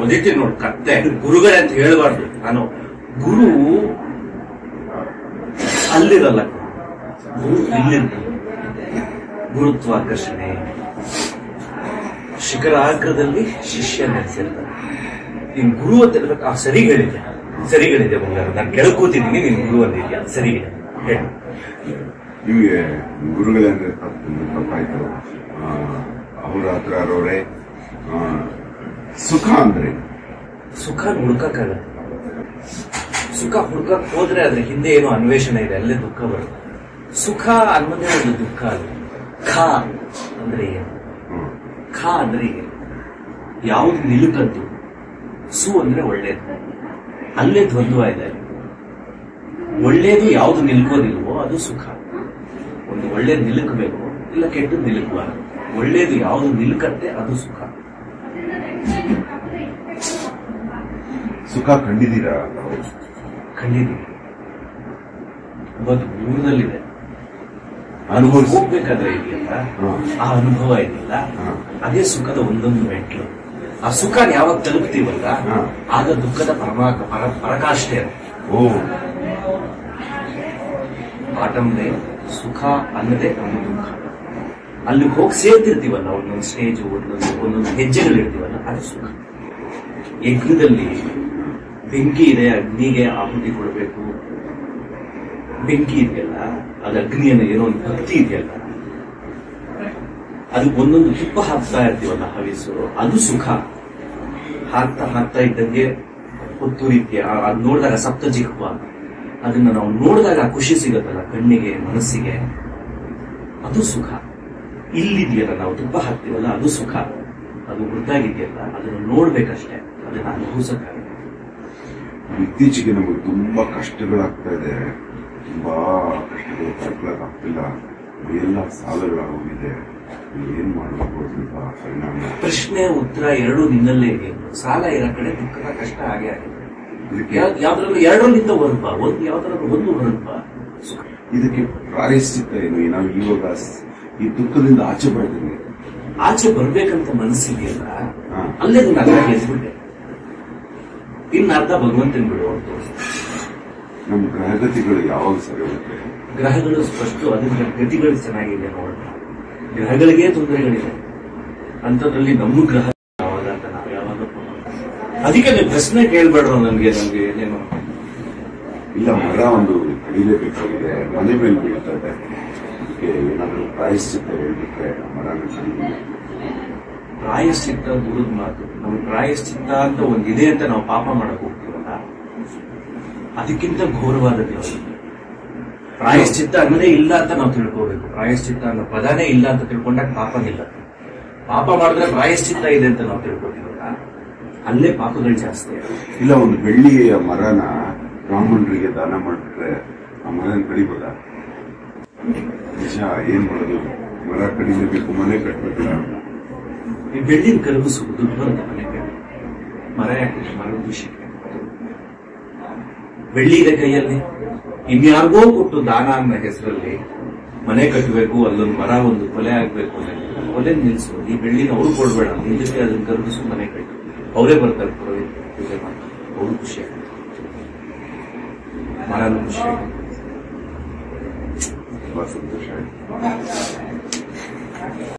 ಒದಿತೀನಿ ನೋಡಿ ಕತ್ತೆ ಗುರುಗಳೇ ಅಂತ ಹೇಳ್ಬಾರ್ದು. ನಾನು ಗುರು ಅಲ್ಲಿರಲ್ಲ, ಗುರು ಇಲ್ಲಿರ್ತಾನೆ. ಗುರುತ್ವಾಕರ್ಷಣೆ ಶಿಖರಾಗ್ರದಲ್ಲಿ ಶಿಷ್ಯ ನೆಲೆಸಿರ್ತಾನೆ. ನೀನ್ ಗುರು ಅಂತ ಹೇಳ್ಬೇಕು. ಸರಿ ಹೇಳಿದೆ ಬಂಗಾರ, ನಾನು ಕೆಳಕೂತಿದ್ದೀನಿ, ನೀನ್ ಗುರು ಅಂದಿದ್ಯಾ, ಸರಿ ಹೇಳಿ. ನಿಮಗೆ ಗುರುಗಳೇ ಅಂದ್ರೆ ತಪ್ಪಾಯ್ತು. ಅವರ ಹತ್ರ ಅವರೇ ಸುಖ ಅಂದ್ರೆ ಸುಖ ಹುಡ್ಕಕ್ಕಾಗತ್ತೆ. ಸುಖ ಹುಡ್ಕಕ್ ಹೋದ್ರೆ ಅದ್ರ ಹಿಂದೆ ಏನೋ ಅನ್ವೇಷಣೆ ಇದೆ, ಅಲ್ಲೇ ದುಃಖ ಬರುತ್ತೆ. ಸುಖ ಅನ್ನೋದೇ ಒಂದು ದುಃಖ. ಅದು ಖ ಅಂದ್ರೆ ಏನು? ಖ ಅಂದ್ರೆ ಏನು? ಯಾವ್ದು ನಿಲುಕದ್ದು. ಸು ಅಂದ್ರೆ ಒಳ್ಳೇದು, ಅಲ್ಲೇ ದ್ವಂದ್ವ ಇದೆ. ಒಳ್ಳೇದು ಯಾವ್ದು ನಿಲ್ಕೋದಿಲ್ವೋ ಅದು ಸುಖ. ಒಂದು ಒಳ್ಳೇದು ನಿಲುಕಬೇಕು, ಇಲ್ಲ ಕೆಟ್ಟದ್ದು ನಿಲುಕಬಾರದು. ಒಳ್ಳೇದು ಯಾವ್ದು ನಿಲುಕತ್ತೆ ಅದು ಸುಖ. ಸುಖ ಕಂಡಿದ್ದೀರಾ? ಕಂಡಿದ್ದೀವಿ. ಇವತ್ತು ಊರದಲ್ಲಿದೆ, ಅನುಭವ ಹೋಗ್ಬೇಕಾದ್ರೆ ಇದೆಯಲ್ಲ, ಆ ಅನುಭವ ಇದೆಯಲ್ಲ, ಅದೇ ಸುಖದ ಒಂದೊಂದು ಮೆಟ್ಲು. ಆ ಸುಖ ಯಾವಾಗ ತಲುಪ್ತೀವಲ್ಲ, ಆಗ ದುಃಖದ ಪರಾಕಾಷ್ಠೆ. ಬಾಟಮ್ ಲೈನ್ ಸುಖ ಅನ್ನದೇ ನಮ್ಮ ದುಃಖ. ಅಲ್ಲಿ ಹೋಗಿ ಸೇರ್ತಿರ್ತೀವಲ್ಲ, ಒಂದೊಂದು ಸ್ಟೇಜ್, ಒಂದೊಂದು ಹೆಜ್ಜೆಗಳಿರ್ತೀವಲ್ಲ, ಅದು ಸುಖ. ಯಜ್ಞದಲ್ಲಿ ಬೆಂಕಿ ಇದೆ, ಅಗ್ನಿಗೆ ಆಹುತಿ ಕೊಡಬೇಕು. ಬೆಂಕಿ ಇದೆಯಲ್ಲ, ಅದು ಅಗ್ನಿಯನ್ನು ಏನೋ ಒಂದು ಭಕ್ತಿ ಇದೆಯಲ್ಲ, ಅದು ಒಂದೊಂದು ತುಪ್ಪ ಹಾಕ್ತಾ ಇರ್ತೀವಲ್ಲ, ಹವಿಸು, ಅದು ಸುಖ. ಹಾಕ್ತಾ ಇದ್ದಂಗೆ ಹೊತ್ತು ರೀತಿಯ ಅದು ನೋಡಿದಾಗ ಸಪ್ತ ಜಿಹ್ವ, ಅದನ್ನ ನಾವು ನೋಡಿದಾಗ ಖುಷಿ ಸಿಗತ್ತಲ್ಲ ಕಣ್ಣಿಗೆ, ಮನಸ್ಸಿಗೆ, ಅದು ಸುಖ. ಇಲ್ಲಿದೆಯಲ್ಲ, ನಾವು ತುಪ್ಪ ಹಾಕ್ತೀವಲ್ಲ, ಅದು ಸುಖ. ಅದು ಗೊತ್ತಾಗಿದೆಯಲ್ಲ, ಅದನ್ನು ನೋಡ್ಬೇಕಷ್ಟೇ, ಅದನ್ನ ಅನುಭವಿಸಕ್ಕಾಗ. ಇತ್ತೀಚೆಗೆ ನಮಗೆ ತುಂಬಾ ಕಷ್ಟಗಳಾಗ್ತಾ ಇದೆ, ತುಂಬಾ ಕಷ್ಟಗಳು ತಡ್ಕೊಳಕ್ಕಾಗ್ತಿಲ್ಲ, ಎಲ್ಲ ಸಾಲಗಳಾಗೋಗಿದೆ. ಏನ್ ಮಾಡಬೇಕು ಸ್ವಲ್ಪ ಪರಿಣಾಮ? ಪ್ರಶ್ನೆ ಉತ್ತರ ಎರಡೂ ನಿನ್ನಲ್ಲೇ ಇದೆ. ಸಾಲ ಇರೋ ಕಡೆ ದುಃಖದ ಕಷ್ಟ ಆಗೇ ಆಗಿದೆ. ಯಾವ್ದ್ರಲ್ಲೂ ಎರಡರಿಂದ ಹೊರಡ್ಬಾ, ಯಾವ್ದ್ರಲ್ಲೂ ಒಂದು ಹೊರಡ್ಬಾ. ಇದಕ್ಕೆ ಪ್ರಾಯಶ್ಚಿತ್ತ ಏನು? ನಾವು ಇವಾಗ ಈ ದುಃಖದಿಂದ ಆಚೆ ಬರ್ತೀನಿ, ಆಚೆ ಬರ್ಬೇಕಂತ ಮನಸ್ಸಿದೆಯಲ್ಲ, ಅಲ್ಲೇ ಅದನ್ನ ಅರ್ಧ ಗೆದ್ಬಿಟ್ಟೆ, ಇನ್ನು ಅರ್ಧ ಭಗವಂತನ ಬಿಡು ಅಂತ. ನಮ್ಮ ಗ್ರಹಗತಿಗಳು ಯಾವಾಗ ಸರಿ ಹೋಗುತ್ತೆ? ಗ್ರಹಗಳು ಫಸ್ಟ್ ಅದನ್ನ ಗತಿಗಳು ಚೆನ್ನಾಗಿದೆ ನೋಡೋಣ. ಗ್ರಹಗಳಿಗೆ ತೊಂದರೆಗಳಿದೆ, ಅಂಥದ್ರಲ್ಲಿ ನಮ್ಮ ಗ್ರಹ ಯಾವಾಗ ಅಂತ ನಾವು ಯಾವಾಗ. ಅದಕ್ಕೆ ನೀವು ಪ್ರಶ್ನೆ ಕೇಳ್ಬೇಡ್ರು ನನ್ಗೆ ಏನೇನು ಇಲ್ಲ. ಮರ ಒಂದು ಕಡಿಲೇಬೇಕಾಗಿದೆ, ಮನೆ ಮೇಲೆ ಬೀಳ್ತಾ ಇದೆ, ಅದಕ್ಕೆ ಏನಾದರೂ ಪ್ರಾಯಶ್ಚಿತ್ತ ಹೇಳ್ಬಿಟ್ರೆ ಮರನ ಕಡಿಮೆ. ಪ್ರಾಯಶ್ಚಿತ್ತ ದೂರದ ಮಾತು. ನಮ್ಗೆ ಪ್ರಾಯಶ್ಚಿತ್ತ ಅಂತ ಒಂದಿದೆ ಅಂತ ನಾವು ಪಾಪ ಮಾಡಕ್ ಹೋಗ್ತೀವಲ್ಲ, ಅದಕ್ಕಿಂತ ಘೋರವಾದ ದೇವರ. ಪ್ರಾಯಶ್ಚಿತ್ತ ಅನ್ನೋದೇ ಇಲ್ಲ ಅಂತ ನಾವು ತಿಳ್ಕೋಬೇಕು. ಪ್ರಾಯಶ್ಚಿತ್ತ ಅನ್ನೋ ಪದಾನೇ ಇಲ್ಲ ಅಂತ ತಿಳ್ಕೊಂಡಾಗ ಪಾಪನಿಲ್ಲ. ಪಾಪ ಮಾಡಿದ್ರೆ ಪ್ರಾಯಶ್ಚಿತ್ತ ಇದೆ ಅಂತ ನಾವು ತಿಳ್ಕೊತೀವಲ್ಲ, ಅಲ್ಲೇ ಪಾಪಗಳು ಜಾಸ್ತಿ. ಇಲ್ಲ, ಒಂದು ಬೆಳ್ಳಿಯ ಮರನ ಬ್ರಾಹ್ಮಣರಿಗೆ ದಾನ ಮಾಡಿಬಿಟ್ರೆ ಆ ಮರನ ಕಡಿಬೋದ? ನಿಜ. ಏನ್ ಮಾಡೋದು? ಮರ ಕಡಿಲೇಬೇಕು, ಮನೆ ಕಟ್ಬೇಕಲ್ಲ. ಈ ಬೆಳ್ಳಿನ ಕರಗಿಸು, ದುಡ್ಡು ಬರುತ್ತೆ ಮನೆ ಕಟ್ಟಿ. ಮರ ಯಾಕೆ? ಮರದ ವಿಷಯಕ್ಕೆ ಬೆಳ್ಳಿ ಇದೆ ಕೈಯಲ್ಲಿ, ಇನ್ಯಾರಿಗೋ ಕೊಟ್ಟು ದಾನ ಅನ್ನೋ ಹೆಸರಲ್ಲಿ ಮನೆ ಕಟ್ಟಬೇಕು, ಅಲ್ಲೊಂದು ಮರ ಒಂದು ಕೊಲೆ ಆಗ್ಬೇಕು, ಕೊಲೆ ನಿಲ್ಸು. ಈ ಬೆಳ್ಳಿನ ಅವ್ರು ಕೊಡ್ಬೇಡ, ನಿಜಕ್ಕೆ ಅದನ್ನ ಕರಗಿಸು, ಮನೆ ಕಟ್ಟು. ಅವರೇ ಬರ್ತಾರೆ ಪೂಜೆ ಮಾಡ್ತಾರೆ, ಅವರು ಖುಷಿ ಆಗುತ್ತೆ, ಮರನೂ ಖುಷಿ ಆಗುತ್ತೆ. ತುಂಬಾ ಸಂತೋಷ ಆಯ್ತು.